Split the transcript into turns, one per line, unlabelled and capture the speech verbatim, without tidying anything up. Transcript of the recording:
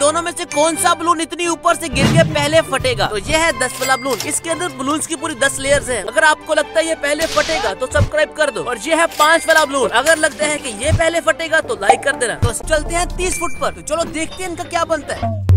दोनों में से कौन सा बलून इतनी ऊपर से गिर के पहले फटेगा। तो ये है दस वाला बलून। इसके अंदर बलून्स की पूरी दस लेयर्स हैं। अगर आपको लगता है ये पहले फटेगा तो सब्सक्राइब कर दो। और ये है पांच वाला बलून। अगर लगता है कि ये पहले फटेगा तो लाइक कर देना। तो चलते हैं तीस फुट पर। तो चलो देखते हैं इनका क्या बनता है।